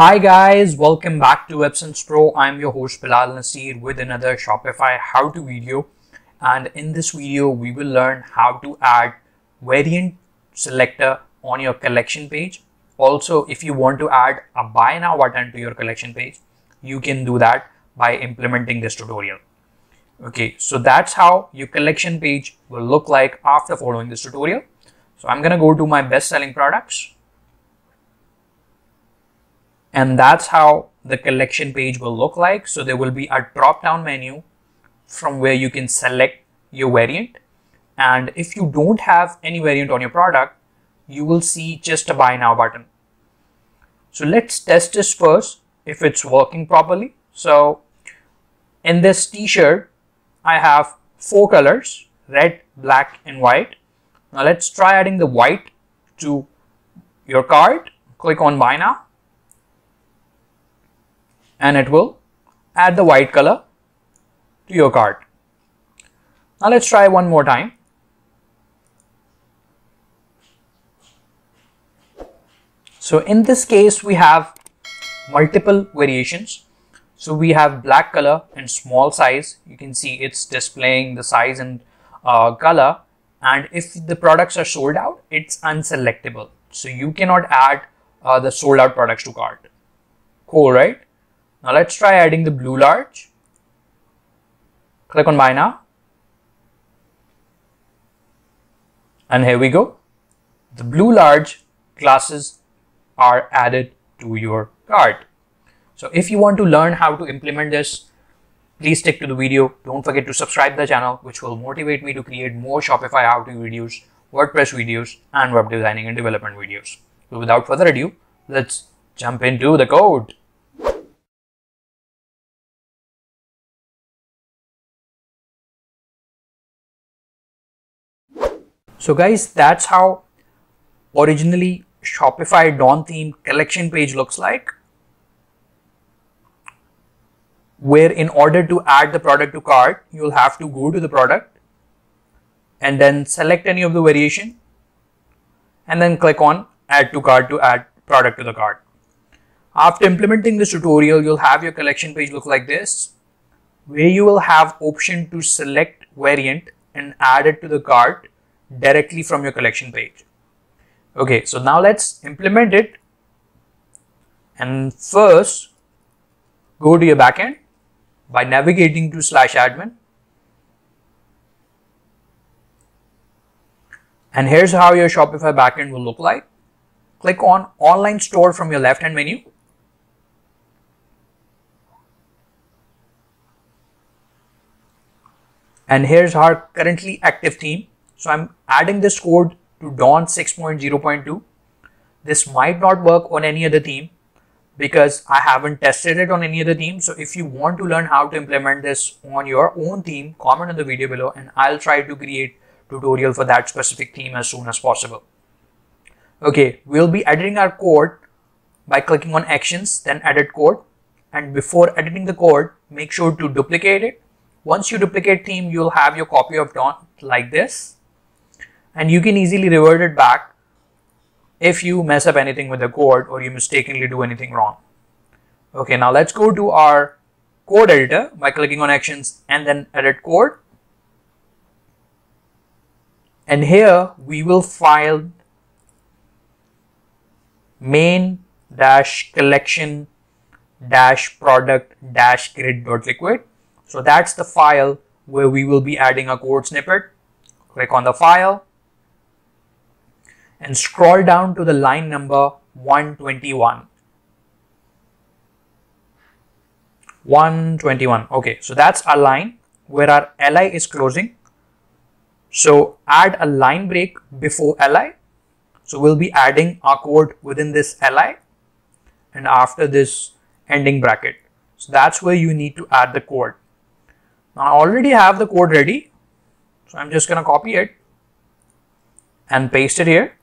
Hi guys, welcome back to Websense Pro. I'm your host Bilal Nasir with another Shopify how-to video, and in this video we will learn how to add variant selector on your collection page. Also, if you want to add a buy now button to your collection page, you can do that by implementing this tutorial. Okay, so that's how your collection page will look like after following this tutorial. So I'm gonna go to my best-selling products. And that's how the collection page will look like. So there will be a drop down menu from where you can select your variant. And if you don't have any variant on your product, you will see just a buy now button. So let's test this first if it's working properly. So in this t-shirt, I have 4 colors, red, black, and white. Now let's try adding the white to your cart. Click on buy now. And it will add the white color to your cart. Now let's try one more time. So in this case, we have multiple variations. So we have black color and small size. You can see it's displaying the size and color. And if the products are sold out, it's unselectable. So you cannot add the sold out products to cart. Cool, right? Now let's try adding the blue large. Click on buy now. And here we go. The blue large glasses are added to your cart. So if you want to learn how to implement this, please stick to the video. Don't forget to subscribe to the channel, which will motivate me to create more Shopify how-to videos, WordPress videos, and web designing and development videos. So without further ado, let's jump into the code. So guys, that's how originally Shopify Dawn theme collection page looks like, where in order to add the product to cart, you'll have to go to the product and then select any of the variation and then click on add to cart to add product to the cart. After implementing this tutorial, you'll have your collection page look like this, where you will have option to select variant and add it to the cart directly from your collection page. Okay, so now let's implement it. And first, go to your backend by navigating to /admin. And here's how your Shopify backend will look like. Click on online store from your left hand menu. And here's our currently active theme. So I'm adding this code to Dawn 6.0.2. This might not work on any other theme because I haven't tested it on any other theme. So if you want to learn how to implement this on your own theme, comment on the video below and I'll try to create a tutorial for that specific theme as soon as possible. Okay, we'll be editing our code by clicking on actions, then edit code. And before editing the code, make sure to duplicate it. Once you duplicate theme, you'll have your copy of Dawn like this. And you can easily revert it back if you mess up anything with the code or you mistakenly do anything wrong. Okay, now let's go to our code editor by clicking on actions and then edit code. And here we will file main-collection-product-grid.liquid. So that's the file where we will be adding a code snippet. Click on the file and scroll down to the line number 121. 121. Okay, so that's our line where our li is closing. So add a line break before li. So we'll be adding our code within this li and after this ending bracket. So that's where you need to add the code. Now I already have the code ready. So I'm just going to copy it and paste it here.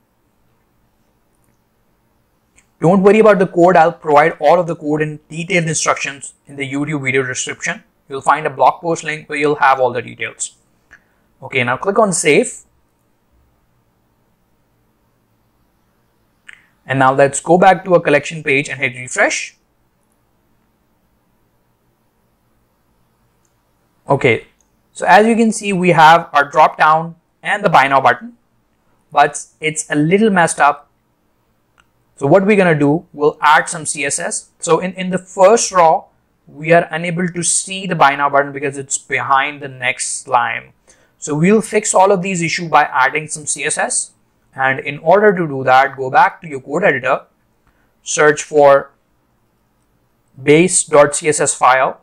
Don't worry about the code. I'll provide all of the code and detailed instructions in the YouTube video description. You'll find a blog post link where you'll have all the details. Okay, now click on save. And now let's go back to a collection page and hit refresh. Okay, so as you can see, we have our drop down and the buy now button, but it's a little messed up. So what we're going to do, we'll add some CSS. So in the first row, we are unable to see the buy now button because it's behind the next line. So we'll fix all of these issues by adding some CSS. And in order to do that, go back to your code editor, search for base.css file,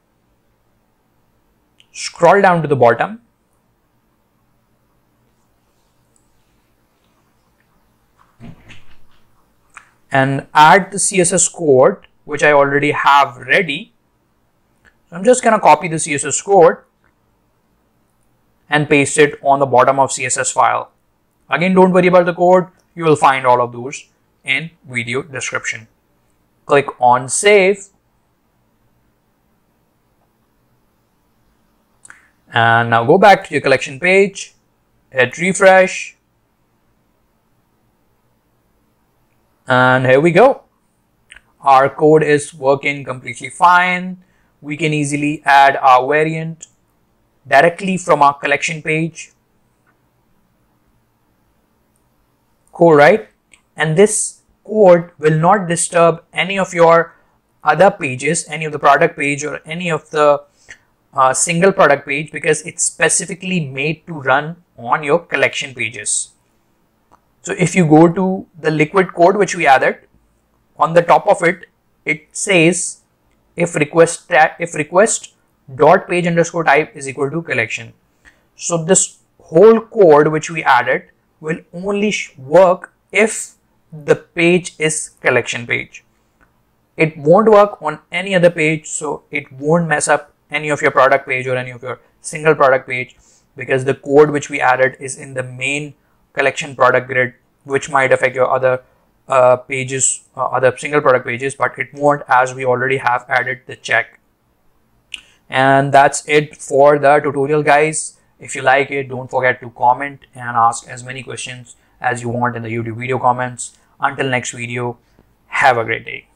scroll down to the bottom, and add the CSS code, which I already have ready. So I'm just going to copy the CSS code and paste it on the bottom of CSS file. Again, don't worry about the code. You will find all of those in video description. Click on save. And now go back to your collection page, hit refresh. And here we go. Our code is working completely fine. We can easily add our variant directly from our collection page. Cool, right? And this code will not disturb any of your other pages, any of the product page or any of the single product page, because it's specifically made to run on your collection pages. So if you go to the liquid code which we added, on the top of it, it says if request dot page underscore type is equal to collection. So this whole code which we added will only work if the page is collection page. It won't work on any other page, so it won't mess up any of your product page or any of your single product page, because the code which we added is in the main collection product grid, which might affect your other pages, other single product pages, but it won't, as we already have added the check. And that's it for the tutorial, guys. If you like it, don't forget to comment and ask as many questions as you want in the YouTube video comments. Until next video, have a great day.